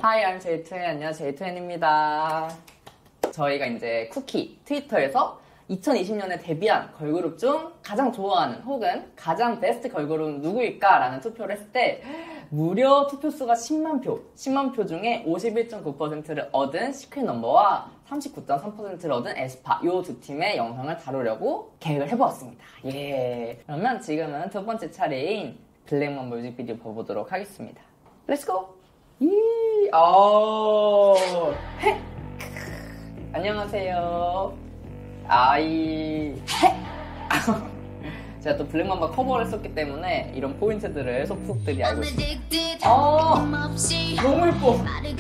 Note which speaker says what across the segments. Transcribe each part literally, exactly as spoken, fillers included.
Speaker 1: Hi, I'm 제이투엔. 안녕, 제이투엔입니다. 저희가 이제 쿠키 트위터에서 이천이십 년에 데뷔한 걸그룹 중 가장 좋아하는 혹은 가장 베스트 걸그룹은 누구일까? 라는 투표를 했을 때 무려 투표수가 십만 표, 십만 표 중에 오십일 점 구 퍼센트를 얻은 시크릿 넘버와 삼십구 점 삼 퍼센트를 얻은 에스파 이 두 팀의 영상을 다루려고 계획을 해보았습니다. 예. 그러면 지금은 두 번째 차례인 블랙맘보 뮤직비디오 보도록 하겠습니다. Let's go! 이, 어, 헤! 안녕하세요. 아이, 헤! 제가 또 블랙맘바 커버를 했었기 때문에 이런 포인트들을 속속들이 알고 있습니다. 어, 너무 예뻐.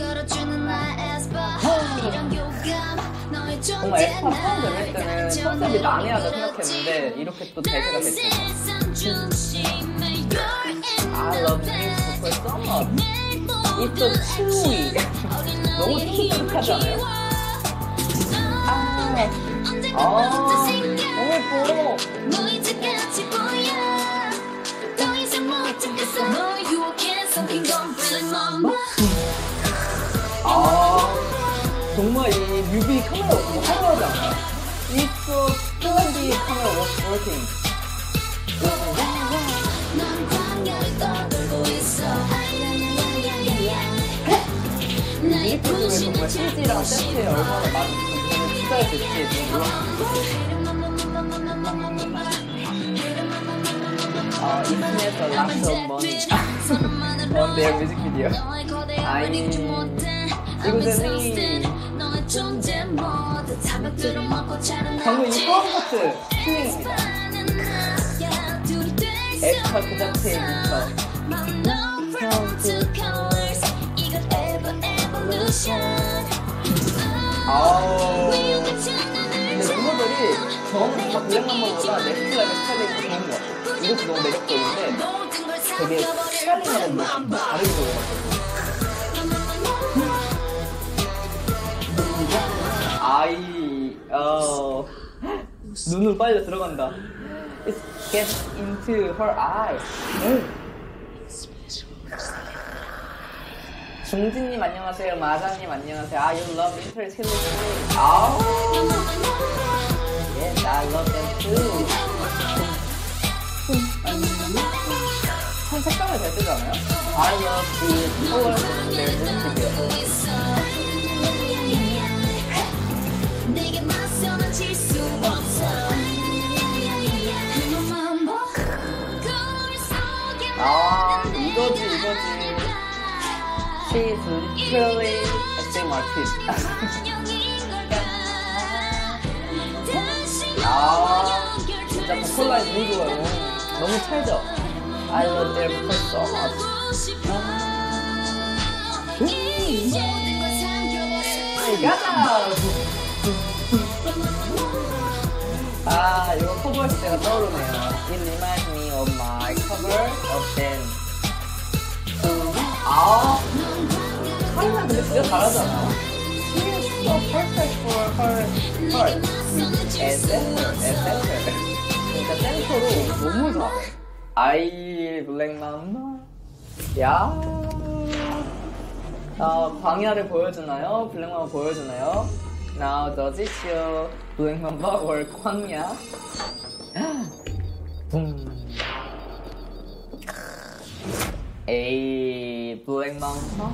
Speaker 1: 정말 에스파 처음 뵙을 때는 컨셉이 난해하다 생각했는데 이렇게 또 대세가 됐죠. I love this for so much. It's so chewy. 너무 촉촉하지 않아요? 아, 아, 너무 예뻐. 아, 정말 이 뮤비 카메라 너무 화려하지 않아요? It's so trendy camera working. 이 프로그램 정말 씨지랑 세트에 얼마나 많은 돈을 투자해야 될지 아, 이스넷에서 lots of money on their music video. 아이, 이구제니 방금 이 파워 파트 힐링입니다. 에스파 그 자체의 미터. 아우, 근데 멤버들이 저는 블랙맘버보다 넥스트 레벨 스타일이 좋은 것 같아요. 이것도 너무 매력적인데 되게 스타일링하고 느낌이 다르게 보여가지고 아이, 어, 눈으로 빨려 들어간다. It gets into her eyes. 중진님 안녕하세요. 마자님 안녕하세요. 아, you love winter chili. 아우. Yes, I love them too. 참 색감이 잘 뜨잖아요. I love the colors of their music video. 아, 이거지, 이거지. She's literally a same artist. 아, 진짜 보컬라인 너무 좋아요. 너무 찰져. I love their vocal so much. 가자! 아, 이거 커버했을 때가 떠오르네요. It reminds me of my cover of them. 아, 카리나 근데 진짜 잘하잖아. She is so perfect for her part. As center, as center. 그러니까 센터로 너무 잘해. 아이, 블랙맘바. 야. 아, 광야를 보여주나요? 블랙맘바 보여주나요? Now does it show 블랙맘바 or 광야? 붐. 에이, 블랙맘바?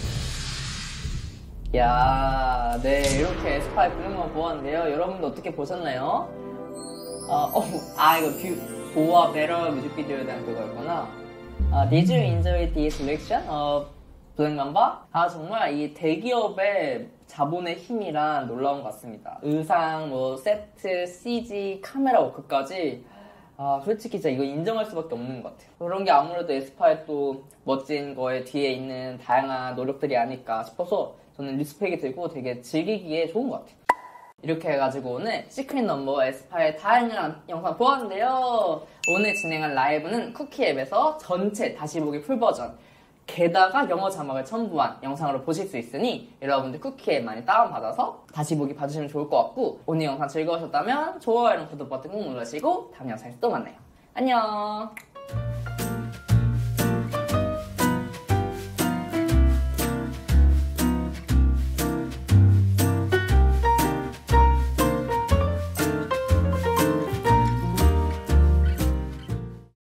Speaker 1: 야, 네, 이렇게 에스파의 블랙맘바 보았는데요. 여러분도 어떻게 보셨나요? 어, 어, 아, 이거 뷰, 보아 베러 뮤직비디오에 대한 그거였구나. 아, Did you enjoy the selection of 블랙맘바? 아, 정말 이 대기업의 자본의 힘이란 놀라운 것 같습니다. 의상, 뭐, 세트, 씨지, 카메라 워크까지 아, 솔직히 진짜 이거 인정할 수밖에 없는 것 같아요. 그런 게 아무래도 에스파의 또 멋진 거에 뒤에 있는 다양한 노력들이 아닐까 싶어서 저는 리스펙이 들고 되게 즐기기에 좋은 것 같아요. 이렇게 해가지고 오늘 시크릿 넘버 에스파의 다양한 영상 보았는데요. 오늘 진행한 라이브는 쿠키 앱에서 전체 다시 보기 풀 버전 게다가 영어 자막을 첨부한 영상으로 보실 수 있으니 여러분들 쿠키 앱 많이 다운받아서 다시 보기 봐주시면 좋을 것 같고 오늘 영상 즐거우셨다면 좋아요랑 구독 버튼 꼭 눌러주시고 다음 영상에서 또 만나요. 안녕.